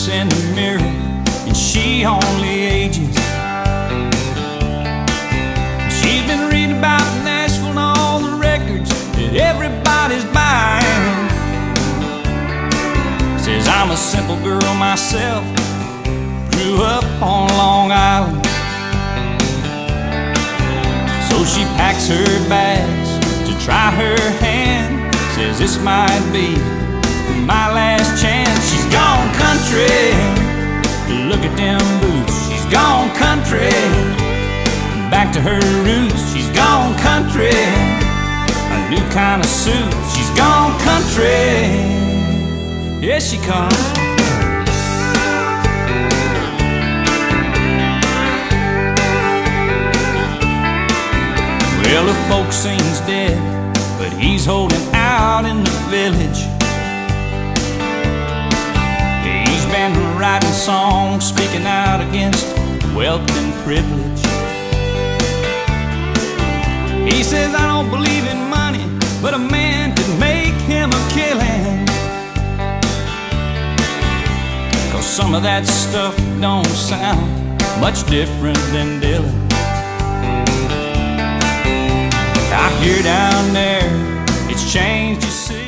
looks in the mirror and she only ages. She's been reading about Nashville and all the records that everybody's buying. Says I'm a simple girl myself, grew up on Long Island. So she packs her bags to try her hand. Says this might be my last chance. She's gone country, look at them boots. She's gone country, back to her roots. She's gone country, a new kind of suit. She's gone country, here she comes. Well, the folks seems dead, but he's holding out in the village. He's been writing songs, speaking out against wealth and privilege. He says, I don't believe in money, but a man could make him a killing. 'Cause some of that stuff don't sound much different than Dylan. I hear down there, it's changed, you see.